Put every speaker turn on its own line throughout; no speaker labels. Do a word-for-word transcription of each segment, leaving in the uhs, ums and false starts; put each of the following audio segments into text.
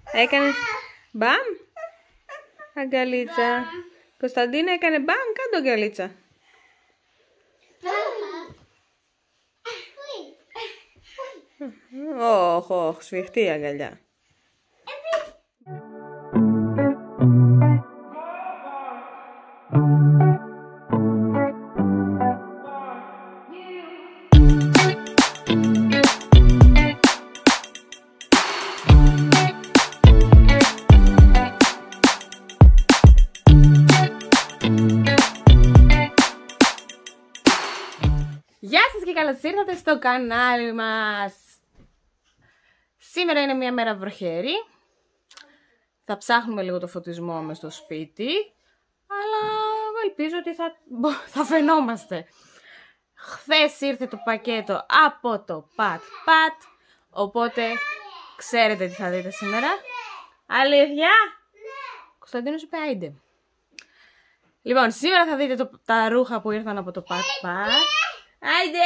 Έκανε μπαμ. Αγκαλίτσα. Κωνσταντίνα έκανε μπαμ. Κάντο αγκαλίτσα. Όχ, όχ, σφιχτή η αγκαλιά. Γεια σας και καλώς ήρθατε στο κανάλι μας. Σήμερα είναι μια μέρα βροχερή. Θα ψάχνουμε λίγο το φωτισμό μες στο σπίτι, αλλά ελπίζω ότι θα, θα φαινόμαστε. Χθες ήρθε το πακέτο από το Πατ Πατ, οπότε ξέρετε τι θα δείτε σήμερα. Αλήθεια? Ναι. Κωνσταντίνος είπε άιντε. Λοιπόν, σήμερα θα δείτε το, τα ρούχα που ήρθαν από το Πατ Πατ. Άιντε!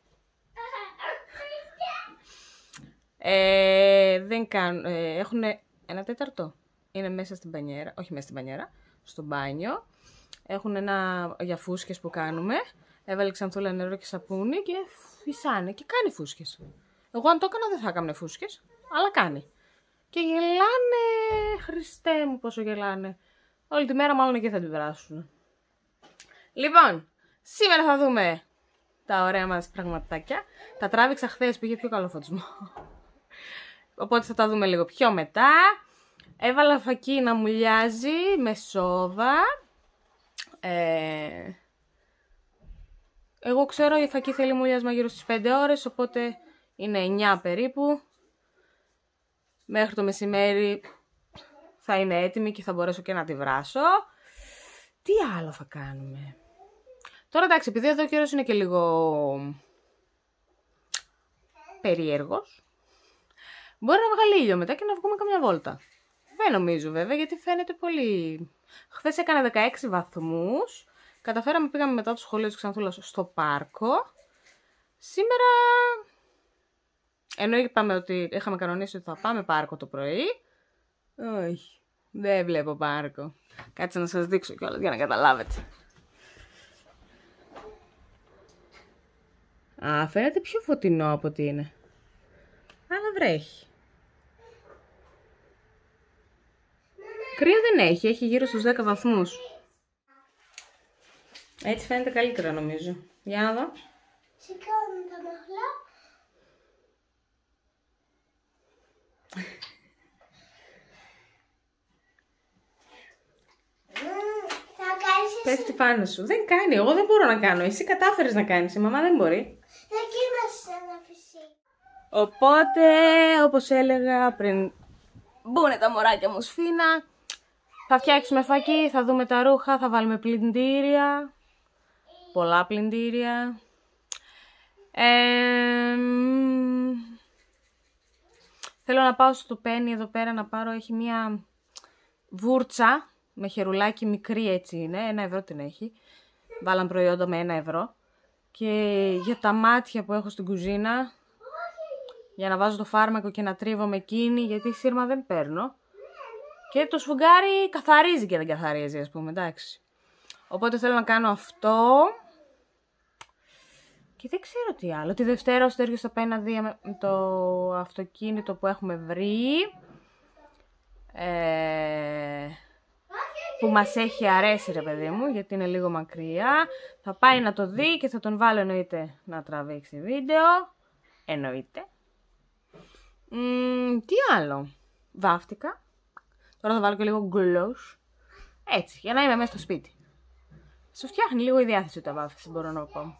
Ε, δεν κάνουν, ε, έχουν ένα τέταρτο. Είναι μέσα στην μπανιέρα, όχι μέσα στην μπανιέρα, στο μπάνιο. Έχουν ένα για φούσκες που κάνουμε. Έβαλε Ξανθούλα νερό και σαπούνι και φυσάνε και κάνει φούσκες. Εγώ αν το έκανα δεν θα έκανα φούσκες, αλλά κάνει. Και γελάνε, Χριστέ μου πόσο γελάνε. Όλη τη μέρα μάλλον εκεί θα την περάσουν. Λοιπόν, σήμερα θα δούμε τα ωραία μας πραγματάκια. Τα τράβηξα χθες, πήγε πιο καλό φωτισμό. Οπότε θα τα δούμε λίγο πιο μετά. Έβαλα φακί να μουλιάζει με σόδα. Ε... Εγώ ξέρω η φακί θέλει μουλιάσμα γύρω στις πέντε ώρες, οπότε είναι εννιά περίπου. Μέχρι το μεσημέρι θα είναι έτοιμη και θα μπορέσω και να τη βράσω. Τι άλλο θα κάνουμε? Τώρα εντάξει, επειδή εδώ ο καιρός είναι και λίγο περίεργος, μπορεί να βγάλει ήλιο μετά και να βγούμε καμιά βόλτα. Δεν νομίζω βέβαια, γιατί φαίνεται πολύ... Χθες έκανα δεκαέξι βαθμούς, καταφέραμε, πήγαμε μετά το σχολείο της Ξανθούλας στο πάρκο. Σήμερα, ενώ είπαμε ότι είχαμε κανονίσει ότι θα πάμε πάρκο το πρωί, όχι, δεν βλέπω πάρκο. Κάτσε να σας δείξω κιόλας για να καταλάβετε. Α, φαίνεται πιο φωτεινό από ό,τι είναι. Αλλά βρέχει. Κρύο δεν έχει, έχει γύρω στους δέκα βαθμούς. Έτσι φαίνεται καλύτερα νομίζω. Για να δω.
Σηκώνω τα μαχλά.
Πέφτει πάνω σου. Δεν κάνει, εγώ δεν μπορώ να κάνω. Εσύ κατάφερες να κάνεις, η μαμά δεν μπορεί.
Δοκίμασε να φυσεί.
Οπότε, όπως έλεγα πριν μπουνε τα μωράκια μου σφίνα, θα φτιάξουμε φακί, θα δούμε τα ρούχα, θα βάλουμε πλυντήρια. Πολλά πλυντήρια. Ε, θέλω να πάω στο Penny εδώ πέρα να πάρω, έχει μια βούρτσα με χερουλάκι μικρή, έτσι είναι, ένα ευρώ την έχει. Βάλαν προϊόντα με ένα ευρώ. Και για τα μάτια που έχω στην κουζίνα, για να βάζω το φάρμακο και να τρίβω με εκείνη, γιατί σύρμα δεν παίρνω. Και το σφουγγάρι καθαρίζει και δεν καθαρίζει, ας πούμε, εντάξει. Οπότε θέλω να κάνω αυτό. Και δεν ξέρω τι άλλο. Τη Δευτέρα ο Στέργιος θα πάει να δει το αυτοκίνητο που έχουμε βρει. Ε... που μας έχει αρέσει ρε παιδί μου, γιατί είναι λίγο μακριά. Θα πάει να το δει και θα τον βάλω εννοείται να τραβήξει βίντεο. Εννοείται. Μ, τι άλλο? Βάφτηκα. Τώρα θα βάλω και λίγο γκλος. Έτσι, για να είμαι μέσα στο σπίτι. Σου φτιάχνει λίγο η διάθεση όταν βάφτιξες, μπορώ να πω.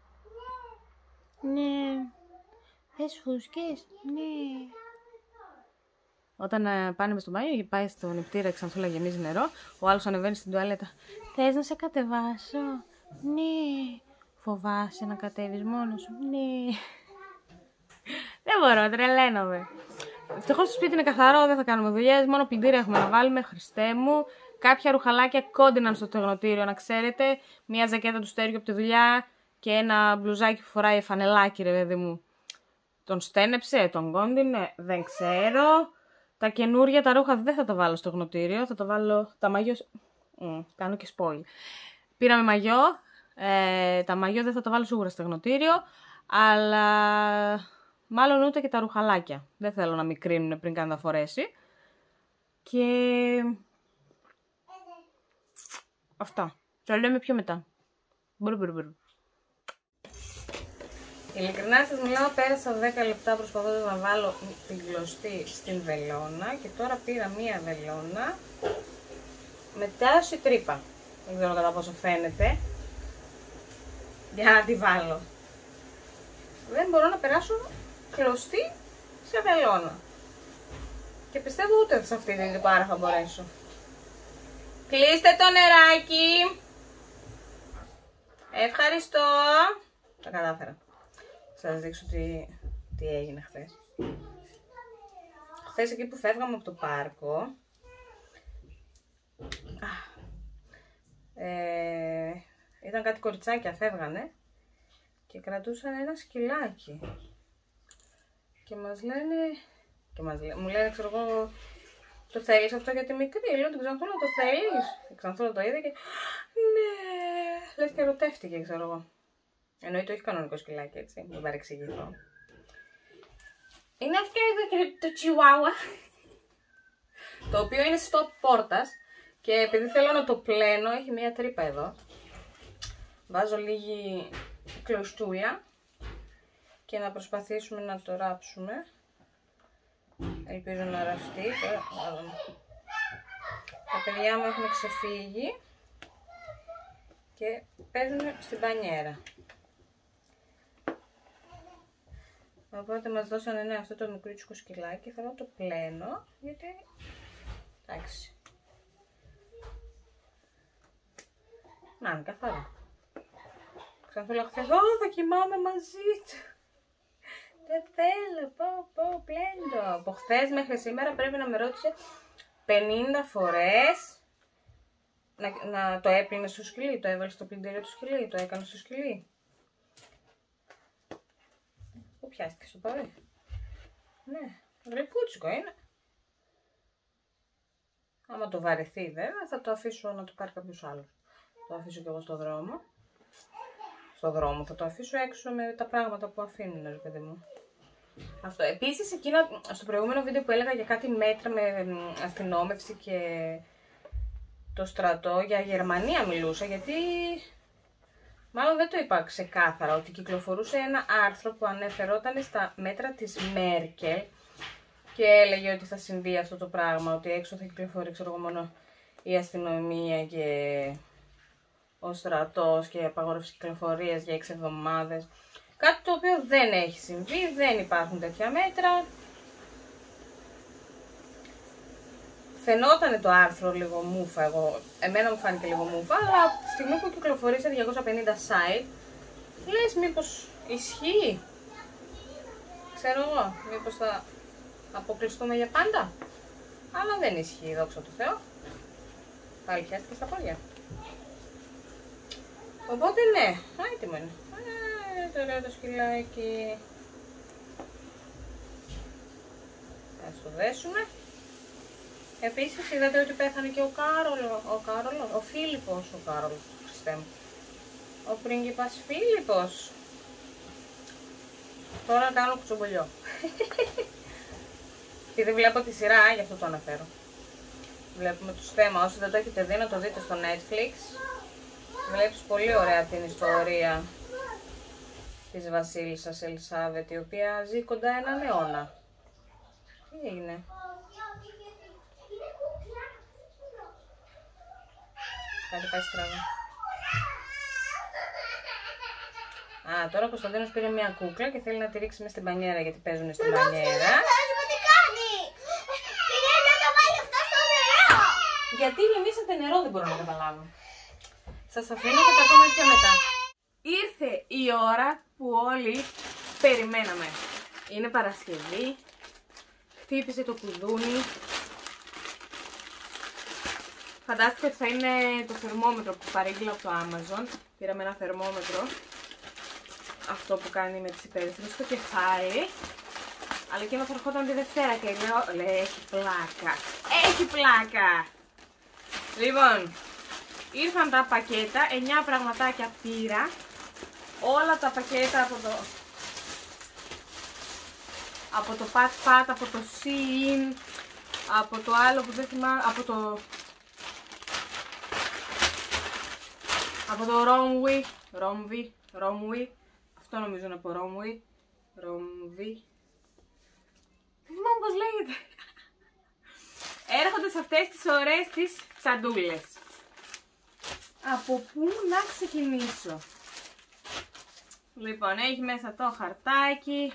Ναι. Θες φούσκες? Ναι. Όταν ε, πάνε μες στο μπάνιο και πάει στο νηπτήρα Ξανθούλα γεμίζει νερό, ο άλλος ανεβαίνει στην τουαλέτα. Θες να σε κατεβάσω? Ναι. Φοβάσαι να κατέβεις μόνος σου? Ναι. Δεν μπορώ, τρελαίνομαι. Ευτυχώς το σπίτι είναι καθαρό, δεν θα κάνουμε δουλειές, μόνο πλυντήρια έχουμε να βάλουμε, Χριστέ μου. Κάποια ρουχαλάκια κόντιναν στο τεγνοτήριο, να ξέρετε. Μια ζακέτα του Στέργιου από τη δουλειά και ένα μπλουζάκι που φοράει φανελάκι, ρε παιδί μου. Τον στένεψε, τον κόντινε, δεν ξέρω. Τα καινούρια τα ρούχα δεν θα τα βάλω στο γνωτήριο, θα τα βάλω τα μαγιό. Mm, κάνω και spoil. Πήραμε μαγιό, ε, τα μαγιό δεν θα τα βάλω σίγουρα στο γνωτήριο, αλλά μάλλον ούτε και τα ρουχαλάκια. Δεν θέλω να μικρύνουν πριν καν τα φορέσει. Και αυτά. Το λέμε πιο μετά. Μπορώ, μπορώ, μπορώ. Ειλικρινά σας μιλάω, πέρασα δέκα λεπτά προσπαθώντας να βάλω την κλωστή στην βελόνα και τώρα πήρα μία βελόνα με τάση τρύπα. Δεν ξέρω κατά πόσο φαίνεται. Για να τη βάλω. Δεν μπορώ να περάσω κλωστή σε βελόνα. Και πιστεύω ούτε σε αυτή την τυπάρα θα μπορέσω. Κλείστε το νεράκι. Ευχαριστώ. Τα κατάφερα. Θα σας δείξω τι, τι έγινε χθες. Χθες εκεί που φεύγαμε από το πάρκο, ε, ήταν κάτι κοριτσάκια, φεύγανε και κρατούσαν ένα σκυλάκι. Και μας λένε, και μας λένε, μου λένε, ξέρω εγώ, το θέλεις αυτό για τη μικρή? Λέω, την Ξανθούλα, το θέλεις? Η Ξανθούλα το είδε και ναι, λες και ερωτεύτηκε, ξέρω εγώ. Εννοείται όχι κανονικό σκυλάκι, έτσι, μην παρεξηγηθώ. Είναι αυτό εδώ το τσιουάουα, το οποίο είναι stop πόρτας και επειδή θέλω να το πλένω, έχει μία τρύπα εδώ. Βάζω λίγη κλωστούλα και να προσπαθήσουμε να το ράψουμε. Ελπίζω να ραφτεί. Τα παιδιά μου έχουν ξεφύγει και παίζουν στην μπανιέρα. Οπότε μας δώσανε ναι, αυτό το μικρούτσικο σκυλάκι. Θέλω να το πλένω γιατί εντάξει. Να είναι καθαρά. Ξανθούλα χθες, ω θα κοιμάμαι μαζί του. Δεν θέλω, πω πω πλέντο. Από χθες μέχρι σήμερα πρέπει να με ρώτησε πενήντα φορές να, να το έπλυνε στο σκυλί, το έβαλε στο πλυντήριο του σκυλί, το έκανε στο σκυλί. Πού πιάστηκε στο παδί? Ναι, γλυκούτσικο είναι. Άμα το βαρεθεί βέβαια θα το αφήσω να το πάρει κάποιος άλλος. Το αφήσω και εγώ στο δρόμο. Στο δρόμο θα το αφήσω έξω με τα πράγματα που αφήνουν, ρε παιδί μου. Αυτό. Επίσης, εκείνα, στο προηγούμενο βίντεο που έλεγα για κάτι μέτρα με αστυνόμευση και το στρατό, για Γερμανία μιλούσα, γιατί μάλλον δεν το είπα ξεκάθαρα, ότι κυκλοφορούσε ένα άρθρο που αναφερόταν στα μέτρα της Μέρκελ και έλεγε ότι θα συμβεί αυτό το πράγμα, ότι έξω θα κυκλοφορεί, ξέρω εγώ, μόνο η αστυνομία και ο στρατός και η απαγόρευση κυκλοφορίας για έξι εβδομάδες. Κάτι το οποίο δεν έχει συμβεί, δεν υπάρχουν τέτοια μέτρα. Φαινόταν το άρθρο λίγο μούφα, εγώ, εμένα μου φάνηκε λίγο μούφα, αλλά από τη στιγμή που κυκλοφορεί σε διακόσια πενήντα site, λες μήπως ισχύει, ξέρω εγώ, μήπως θα αποκλειστούμε για πάντα, αλλά δεν ισχύει, δόξα τω Θεώ, πάλι πιάστηκε στα πόδια. Οπότε ναι, έτοιμο είναι. Ε, το ωραίο το σκυλάκι. Θα το δέσουμε. Επίσης είδατε ότι πέθανε και ο Κάρολο, ο Κάρολο, ο Φίλιππος, ο Κάρολο, Χριστέ μου. Ο πρίγκιπας Φίλιππος. Τώρα κάνω κουτσομπολιό. Επειδή βλέπω τη σειρά, γι' αυτό το αναφέρω. Βλέπουμε τους θέμα, όσοι δεν το έχετε δει να το δείτε στο Netflix. Βλέπεις πολύ ωραία την ιστορία της βασίλισσας Ελισάβετ, η οποία ζει κοντά έναν αιώνα. Τι έγινε? Κάτι πάει στραβά. Α, τώρα ο Κωνσταντίνος πήρε μια κούκλα και θέλει να τη ρίξει μες στην μπανιέρα, γιατί παίζουν στην μπανιέρα. Γιατί γεμίσατε νερό, δεν μπορώ να καταλάβω. Σας αφήνω και τα πούμε πιο μετά. Ήρθε η ώρα που όλοι περιμέναμε. Είναι Παρασκευή. Χτύπησε το κουδούνι. Φαντάστηκα ότι θα είναι το θερμόμετρο που παρήγγειλα από το Amazon. Πήραμε ένα θερμόμετρο. Αυτό που κάνει με τις υπέρυθρες στο κεφάλι. Αλλά εκείνο θα ερχόταν τη Δευτέρα και λέω, λέει, έχει πλάκα. Έχει πλάκα. Λοιπόν, ήρθαν τα πακέτα, εννιά πραγματάκια πήρα. Όλα τα πακέτα από το... Από το Pat Pat, από το Shein, από το άλλο που δεν θυμάμαι, από το... Από το Romwe, Romwe, Romwe, αυτό νομίζω είναι από Romwe, Romwe, δεν θυμάμαι πώς λέγεται. Έρχονται σε αυτές τις ωραίες τις τσαντούλες. Από πού να ξεκινήσω? Λοιπόν, έχει μέσα το χαρτάκι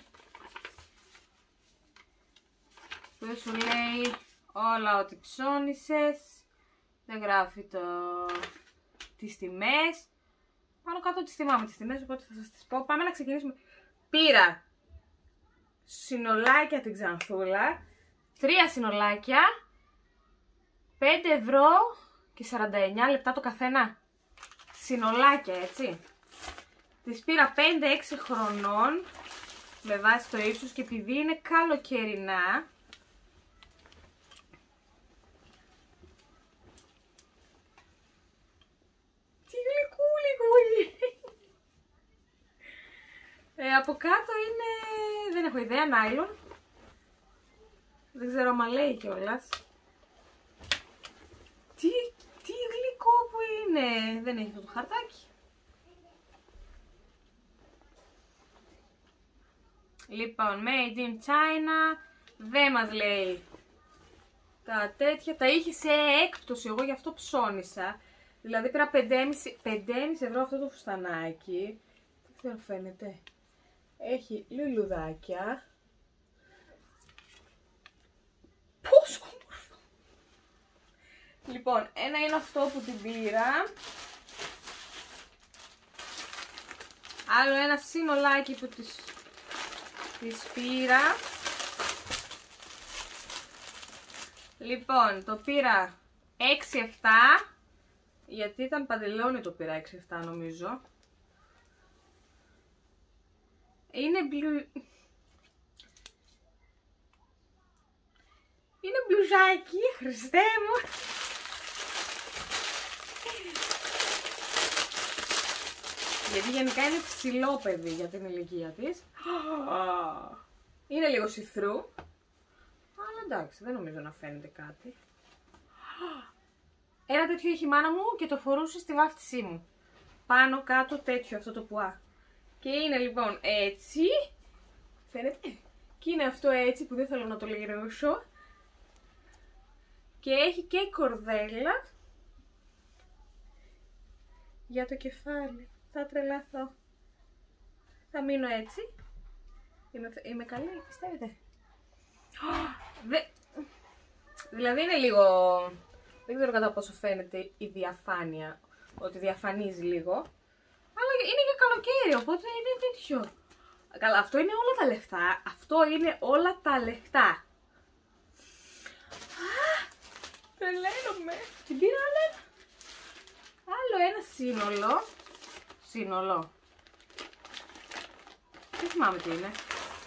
που σου λέει όλα ό,τι ψώνισες. Δεν γράφει το... τις τιμές. Πάνω κάτω τις θυμάμαι τις τιμές, οπότε θα σας τις πω. Πάμε να ξεκινήσουμε. Πήρα συνολάκια την Ξανθούλα. Τρία συνολάκια. πέντε ευρώ και σαράντα εννιά λεπτά το καθένα. Συνολάκια, έτσι. Τις πήρα πέντε έξι χρονών με βάση το ύψος και επειδή είναι καλοκαιρινά. Τι γλυκούλη γούλη. ε, από κάτω είναι, δεν έχω ιδέα, νάιλον. Δεν ξέρω αν λέει κιόλας. Τι, τι γλυκό που είναι. Δεν έχει αυτό το χαρτάκι. Λοιπόν, made in China, δεν μας λέει τα τέτοια, τα είχε σε έκπτωση, εγώ γι' αυτό ψώνισα. Δηλαδή πήρα πέντε κόμμα πέντε ευρώ αυτό το φουστανάκι, δεν ξέρω φαίνεται, έχει λουλουδάκια. Πόσο όμορφο! Λοιπόν, ένα είναι αυτό που την πήρα. Άλλο ένα συνολάκι που τις... Τις πήρα. Λοιπόν, το πήρα έξι επτά. Γιατί ήταν παντελόνι το πήρα έξι επτά νομίζω. Είναι μπλου... Είναι μπλουζάκι, Χριστέ μου. Γιατί γενικά είναι ψηλό παιδί για την ηλικία της. Είναι λίγο see-through. Αλλά εντάξει, δεν νομίζω να φαίνεται κάτι. Ένα τέτοιο έχει η μάνα μου και το φορούσε στη βάφτισή μου. Πάνω κάτω τέτοιο αυτό το πουά. Και είναι λοιπόν έτσι. Φαίνεται. Και είναι αυτό έτσι που δεν θέλω να το λυγρώσω. Και έχει και κορδέλα για το κεφάλι. Θα τρελαθώ. Θα μείνω έτσι. Είμαι, είμαι καλή, πιστεύετε? Δε... Δηλαδή είναι λίγο... Δεν ξέρω κατά πόσο φαίνεται η διαφάνεια. Ότι διαφανίζει λίγο. Αλλά είναι για καλοκαίρι, οπότε είναι τέτοιο. Καλά, αυτό είναι όλα τα λεφτά. Αυτό είναι όλα τα λεφτά. Τρελαίνομαι. Την πήρα άλλο ένα. Άλλο ένα σύνολο. Σύνολο. Δεν θυμάμαι τι είναι.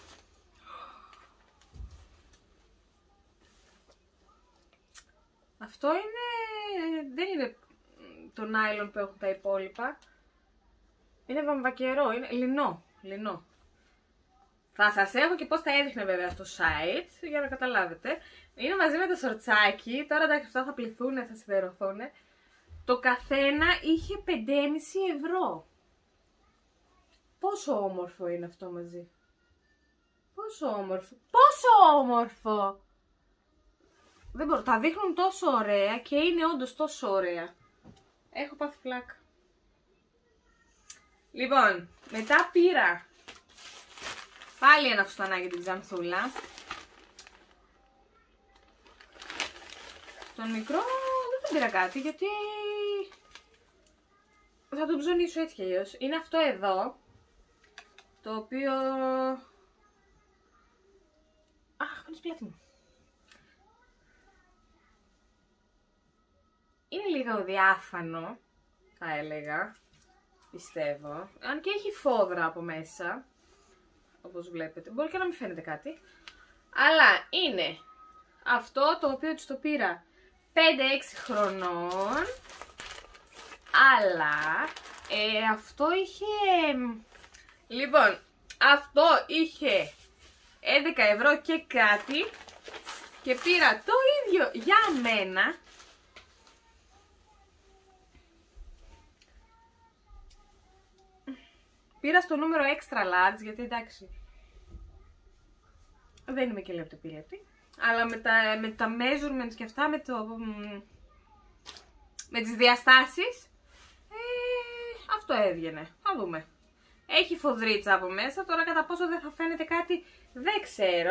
Αυτό είναι... Δεν είναι το νάιλον που έχουν τα υπόλοιπα. Είναι βαμβακερό, είναι λινό. Λινό. Θα σας έχω και πώς τα έδειχνε βέβαια στο site, για να καταλάβετε. Είναι μαζί με το σορτσάκι, τώρα εντάξει αυτά θα πληθούν, θα σιδερωθούν. Το καθένα είχε πέντε κόμμα πέντε ευρώ. Πόσο όμορφο είναι αυτό μαζί. Πόσο όμορφο. Πόσο όμορφο. Δεν μπορώ, τα δείχνουν τόσο ωραία και είναι όντως τόσο ωραία. Έχω πάθει πλάκα. Λοιπόν, μετά πήρα πάλι ένα φουστανάκι την Ξανθούλα. Τον μικρό δεν τον πήρα κάτι γιατί θα τον ψωνίσω έτσι κι αλλιώς. Είναι αυτό εδώ, το οποίο... Αχ, πάνε πλάτη μου. Είναι λίγο διάφανο, θα έλεγα, πιστεύω. Αν και έχει φόδρα από μέσα, όπως βλέπετε. Μπορεί και να μην φαίνεται κάτι. Αλλά είναι αυτό το οποίο της το πήρα πέντε έξι χρονών. Αλλά ε, αυτό είχε... Λοιπόν, αυτό είχε έντεκα ευρώ και κάτι. Και πήρα το ίδιο για μένα. Πήρα στο νούμερο extra large, γιατί εντάξει, δεν είμαι και λεπτοπίλεπτη. Αλλά με τα, με τα measurements και αυτά, με, το, με τις διαστάσεις, ε, αυτό έβγαινε. Θα δούμε. Έχει φοδρίτσα από μέσα, τώρα κατά πόσο δεν θα φαίνεται κάτι δεν ξέρω.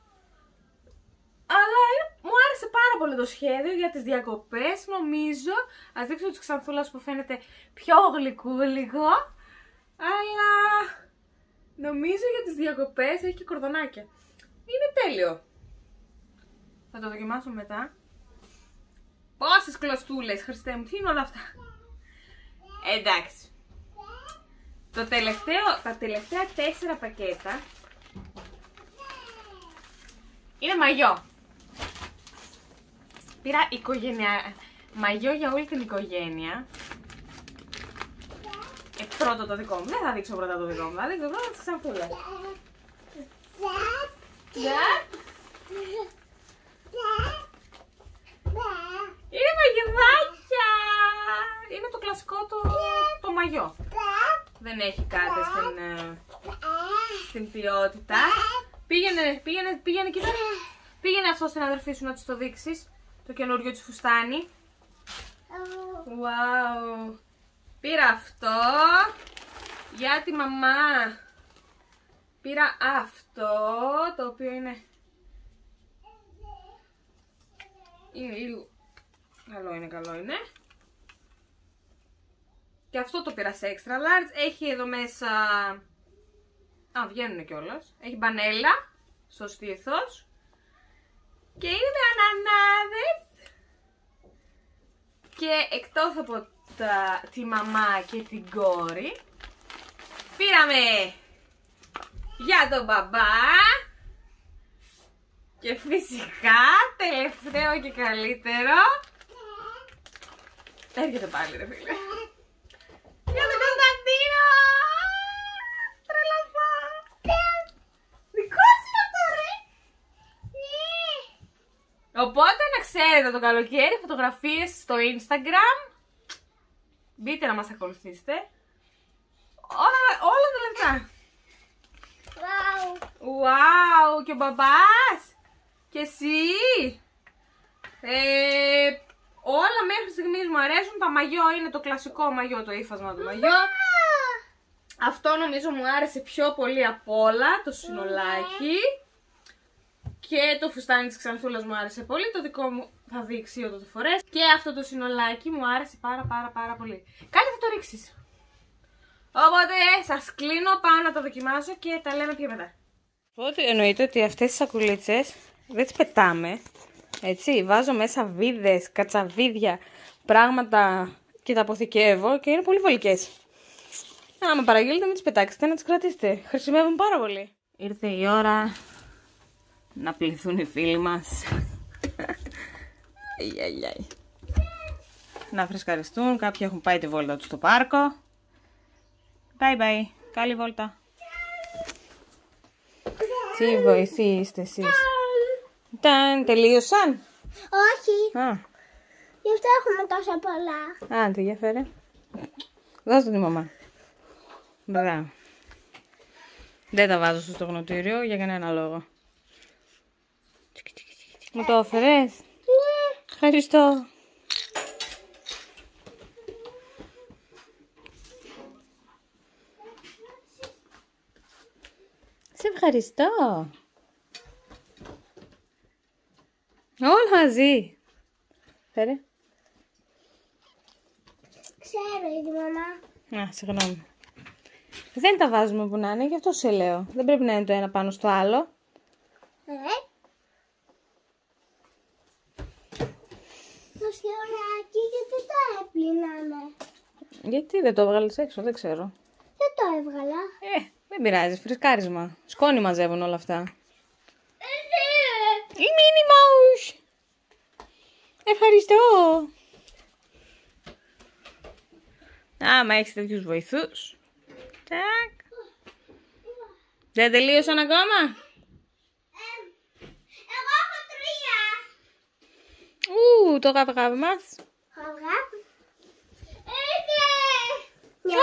Αλλά μου άρεσε πάρα πολύ το σχέδιο για τις διακοπές, νομίζω. Ας δείξω της Ξανθούλας που φαίνεται πιο γλυκούλικο. Αλλά νομίζω για τις διακοπές έχει και κορδονάκια. Είναι τέλειο. Θα το δοκιμάσω μετά. Πόσες κλωστούλες, Χριστέ μου, τι είναι όλα αυτά. Εντάξει. Το τελευταίο, τα τελευταία τέσσερα πακέτα είναι μαγιό. Πήρα οικογένεια, μαγιό για όλη την οικογένεια. Ε, πρώτο το δικό μου. Δεν θα δείξω πρώτα το δικό μου. Θα δείξω πρώτα τη Ξανθούλα. Είναι μαγεδάκια. Είναι το κλασικό το, το μαγιό. Δεν έχει κάτι στην, στην ποιότητα. Πήγαινε, πήγαινε, πήγαινε, κοίτα. Πήγαινε αυτό στην αδερφή σου να της το δείξεις. Το καινούριο της φουστάνι. Wow. Πήρα αυτό για τη μαμά. Πήρα αυτό, το οποίο είναι... Είναι λίγο... Καλό είναι, καλό είναι. Και αυτό το πήρα σε extra large. Έχει εδώ μέσα... Α, βγαίνουν κιόλας. Έχει μπανέλα στο στήθος. Και είναι με ανανάδες. Και εκτός από τα, τη μαμά και την κόρη, πήραμε για τον μπαμπά. Και φυσικά, τελευταίο και καλύτερο, έρχεται πάλι ρε φίλε, για τον Κωνσταντίνο. Τρελαθώ. Δικό σου είναι αυτό ρε. Οπότε να ξέρετε, το καλοκαίρι φωτογραφίες στο Instagram. Μπείτε να μας ακολουθήσετε. Όλα, όλα τα λεπτά.
Wow.
Wow, και ο μπαμπάς. Και εσύ. Ε, όλα μέχρι στιγμής μου αρέσουν. Τα μαγιό είναι το κλασικό μαγιό, το ύφασμα του μαγιό. Αυτό νομίζω μου άρεσε πιο πολύ απ' όλα, το συνολάκι. Και το φουστάνι της Ξανθούλας μου άρεσε πολύ. Το δικό μου θα δείξει όταν το φορές. Και αυτό το συνολάκι μου άρεσε πάρα πάρα πάρα πολύ. Κάτι θα το ρίξεις. Οπότε σας κλείνω, πάω να το δοκιμάσω και τα λέμε πιο μετά. Οπότε εννοείται ότι αυτές τις σακουλίτσες δεν τις πετάμε. Έτσι, βάζω μέσα βίδες, κατσαβίδια, πράγματα και τα αποθηκεύω και είναι πολύ βολικές. Άμα παραγγείλετε μην τις πετάξετε, να τις κρατήσετε. Χρησιμεύουν πάρα πολύ. Ήρθε η ώρα να πληθούν οι φίλοι μας. Αι, αι, αι. Να φρεσκαριστούν. Κάποιοι έχουν πάει τη βόλτα τους στο πάρκο. Bye bye. Καλή βόλτα. Τι βοηθοί είστε εσείς. Ταν, τελείωσαν.
Όχι.
Α,
Γι' αυτό έχουμε τόσα πολλά.
άντε, για φέρε. Δώσ' το τη μαμά. Μπράβο. Δεν τα βάζω στο στογνοτήριο για κανένα λόγο. Μου το έφερες?
Ναι.
Ευχαριστώ. Σε ευχαριστώ. Όλα μαζί. Φέρε.
Ξέρω η μαμά.
Α, συγγνώμη. Δεν τα βάζουμε που να είναι, γι' αυτό σε λέω. Δεν πρέπει να είναι το ένα πάνω στο άλλο.
Ε. Το σιωράκι γιατί το έπλυναμε.
Γιατί δεν το έβγαλες έξω, δεν ξέρω.
Δεν το έβγαλα.
Ε, δεν πειράζει, φρεσκάρισμα. Σκόνη μαζεύουν όλα αυτά.
Δεν
ευχαριστώ. Άμα έχεις τέτοιους βοηθούς. Τάκ. Δεν τελείωσαν ακόμα.
Εγώ έχω τρία.
Ου, το γαβγάβ μας.
Γαβγάβ. Ήρθε.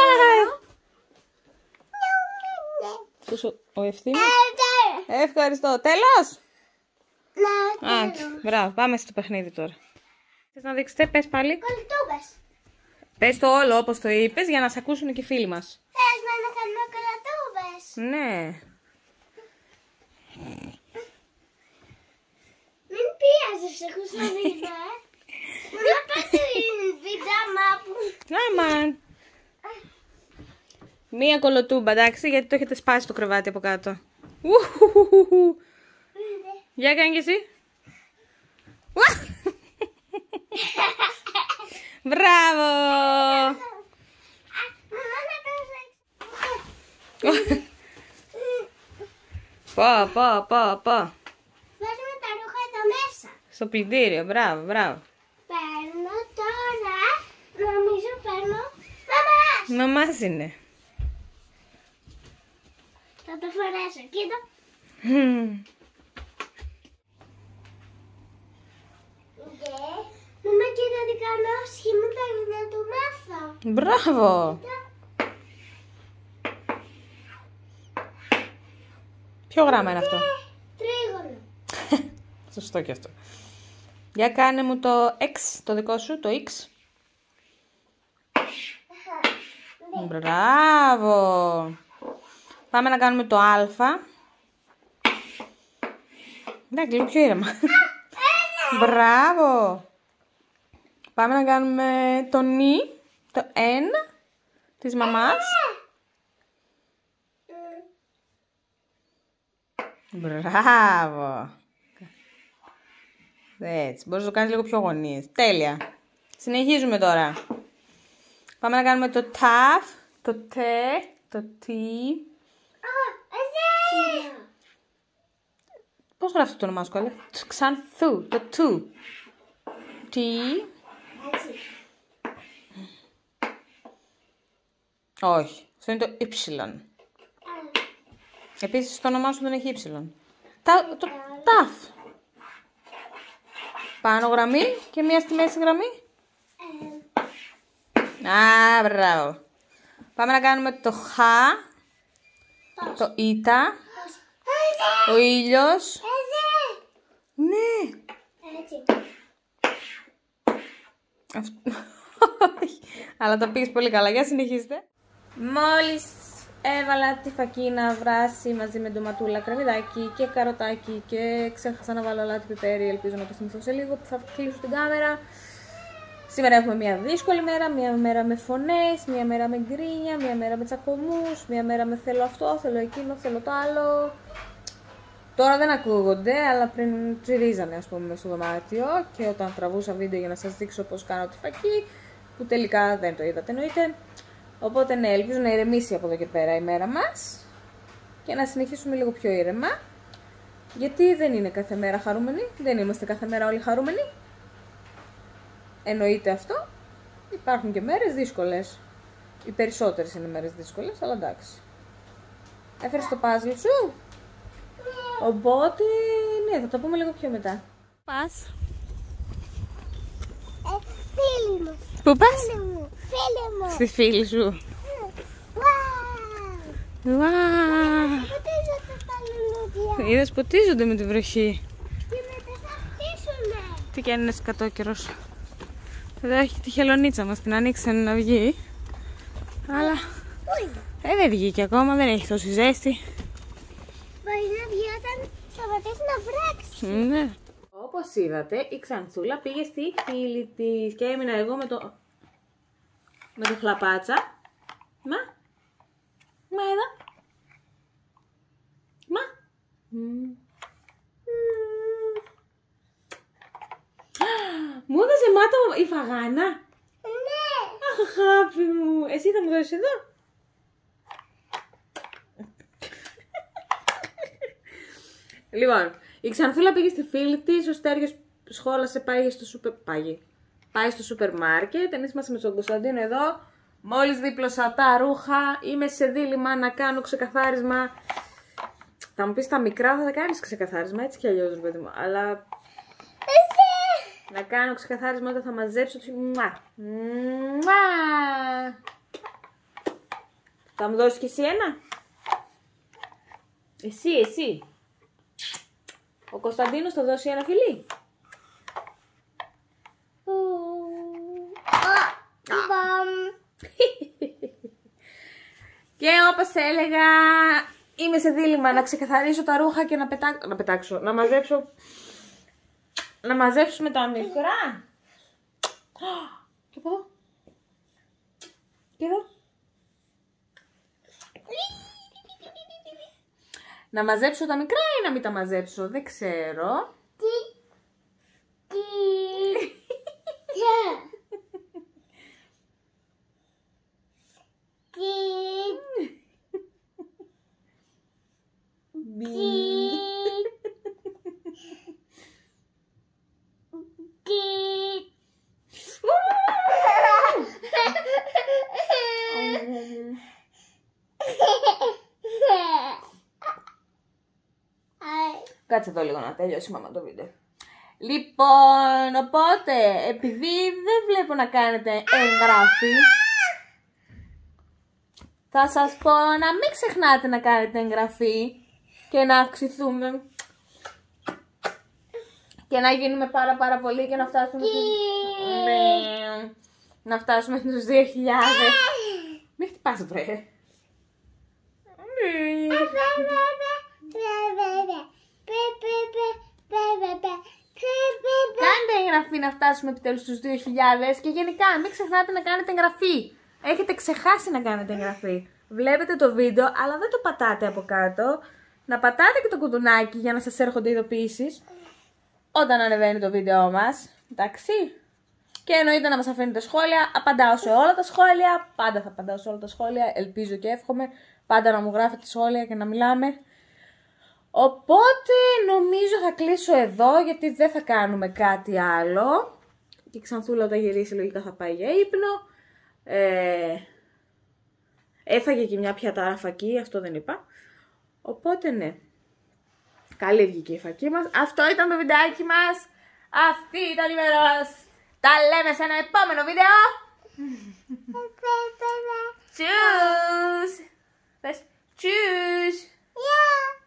Πόσο ο Ευθύμης. Ευχαριστώ. Τέλος. Α, μπράβο. Πάμε στο παιχνίδι τώρα. Θες να δείξετε, πες πάλι.
Κολοτούμπες.
Πες το όλο όπως το είπες για να σε ακούσουν και οι φίλοι μας.
Θες να κάνουμε κολοτούμπες.
Ναι.
Μην πίαζες, έχω σωδίδα. Να πας την πιτζάμα που...
Άμα. Μία κολοτούμπα, εντάξει, γιατί το έχετε σπάσει το κρεβάτι από κάτω. Ουουχουχουχου. Για κάνε κι εσύ. Μπράβο. Πω, πω, πω, πω.
Βάζουμε τα ρούχα εδώ μέσα.
Στο πλυντήριο, μπράβο, μπράβο.
Παίρνω τώρα, νομίζω παίρνω μαμάς.
Μαμάς είναι.
Θα το φορέσω, κοίτα. Μαμά, κοίτα τι κάνω, σχήματα να το μάθω.
Μπράβο. Ποιο γράμμα είναι αυτό?
Τρίγωνο.
Σωστό και αυτό. Για κάνε μου το X, το δικό σου, το X. Μπράβο. Πάμε να κάνουμε το Α. Εντάξει, λίγο πιο ήρεμα. Μπράβο. Πάμε να κάνουμε το Νι, το N της μαμάς. Μπράβο. Έτσι, μπορείς να το κάνεις λίγο πιο γωνίες. Τέλεια. Συνεχίζουμε τώρα. Πάμε να κάνουμε το ταφ, το τε, το τι. Πώς γράφει το όνομά σου, καλέ? Ξανθού, το του. Τι. Όχι, αυτό είναι το ύψιλον. Επίσης το όνομά σου δεν έχει ύψιλον. Τα, το ταφ. Πάνω γραμμή και μία στη μέση γραμμή. Α, μπράβο. Πάμε να κάνουμε το χ, το ήτα, ο ήλιος. Ναι. Αλλά το πήγες πολύ καλά. Για συνεχίστε. Μόλις έβαλα τη φακή να βράσει μαζί με ντοματούλα, κρεμμυδάκι και καροτάκι και ξέχασα να βάλω αλάτι πιπέρι. Ελπίζω να το θυμηθώ σε λίγο που θα κλείσω την κάμερα. Σήμερα έχουμε μια δύσκολη μέρα, μια μέρα με φωνές, μια μέρα με γκρίνια, μια μέρα με τσακωμούς, μια μέρα με θέλω αυτό, θέλω εκείνο, θέλω το άλλο. Τώρα δεν ακούγονται, αλλά πριν τσιρίζανε ας πούμε στο δωμάτιο και όταν τραβούσα βίντεο για να σας δείξω πώς κάνω τη φακή, που τελικά δεν το είδατε εννοείται. Οπότε ναι, ελπίζω να ηρεμήσει από εδώ και πέρα η μέρα μας και να συνεχίσουμε λίγο πιο ήρεμα. Γιατί δεν είναι κάθε μέρα χαρούμενοι, δεν είμαστε κάθε μέρα όλοι χαρούμενοι. Εννοείται αυτό. Υπάρχουν και μέρες δύσκολες. Οι περισσότερες είναι μέρες δύσκολες, αλλά εντάξει. Έφερες το πάζλ σου. Οπότε, ναι, θα το πούμε λίγο πιο μετά. Πας.
Ε, φίλη μου.
Πού πας?
Φίλη μου. Φίλη μου.
Στη φίλη σου.
Wow.
Wow.
Ποτίζονται τα λουλούδια.
Είδες, ποτίζονται με τη βροχή.
Και μετά θα χτίσουνε.
Τι κι αν είναι σκατόκαιρος. Εδώ έχει τη χελονίτσα μας, την ανοίξανε να βγει. Αλλά ε, δεν βγήκε ακόμα, δεν έχει τόση ζέστη.
Μπορεί να βγει όταν σταματήσει να βράξει.
Ναι. Όπως είδατε, η Ξανθούλα πήγε στη φίλη της και έμεινα εγώ με το με το χλαπάτσα. Μα, μα εδώ. Μα. Mm. Μου έδωσε μάτω η φαγάνα.
Ναι.
Αχ, αγάπη μου. Εσύ θα μου δώσεις εδώ. Λοιπόν, η Ξανθούλα πήγε στη φίλη της, ο Στέργιος σχόλασε, πάει στο σούπερ... Πάει. πάει στο σούπερ μάρκετ. Εμείς είμαστε με τον Κωνσταντίνο εδώ. Μόλις δίπλωσα τα ρούχα. Είμαι σε δίλημμα να κάνω ξεκαθάρισμα. Θα μου πεις τα μικρά θα τα κάνεις ξεκαθάρισμα, έτσι κι αλλιώς, παιδί μου. Αλλά... να κάνω ξεκαθάρισμα όταν θα μαζέψω. Μουά. Μουά. Θα μου δώσεις κι εσύ ένα? Εσύ, εσύ. Ο Κωνσταντίνος θα δώσει ένα φιλί. Και όπως έλεγα, είμαι σε δίλημμα να ξεκαθαρίσω τα ρούχα και να, πετά... να πετάξω, να μαζέψω, να μαζέψουμε τα μικρά. Και από εδώ. Και εδώ. Να μαζέψω τα μικρά ή να μην τα μαζέψω, δεν ξέρω. Τι. Τι. Κάτσε εδώ λίγο να τελειώσει μάμα το βίντεο. Λοιπόν, οπότε, επειδή δεν βλέπω να κάνετε εγγραφή, θα σας πω να μην ξεχνάτε να κάνετε εγγραφή και να αυξηθούμε και να γίνουμε πάρα πάρα πολύ και να φτάσουμε στους... να φτάσουμε στους δύο χιλιάδες. Μην χτυπάς βρε. Κάντε εγγραφή να φτάσουμε επιτέλους στους δύο χιλιάδες και γενικά μην ξεχνάτε να κάνετε εγγραφή. Έχετε ξεχάσει να κάνετε εγγραφή. Βλέπετε το βίντεο αλλά δεν το πατάτε από κάτω. Να πατάτε και το κουδουνάκι για να σας έρχονται ειδοποιήσεις όταν ανεβαίνει το βίντεο μας. Εντάξει. Και εννοείται να μας αφήνετε σχόλια. Απαντάω σε όλα τα σχόλια. Πάντα θα απαντάω σε όλα τα σχόλια. Ελπίζω και εύχομαι. Πάντα να μου γράφετε σχόλια και να μιλάμε. Οπότε νομίζω θα κλείσω εδώ γιατί δεν θα κάνουμε κάτι άλλο. Και η Ξανθούλα όταν γυρίσει λογικά θα πάει για ύπνο. Ε, έφαγε και μια πιατάρα φακή, αυτό δεν είπα. Οπότε ναι, καλή βγήκε η φακή μας. Αυτό ήταν το βιντεάκι μας. Αυτή ήταν η μέρος. Τα λέμε σε ένα επόμενο βίντεο. Tschüss. Πες tschüss.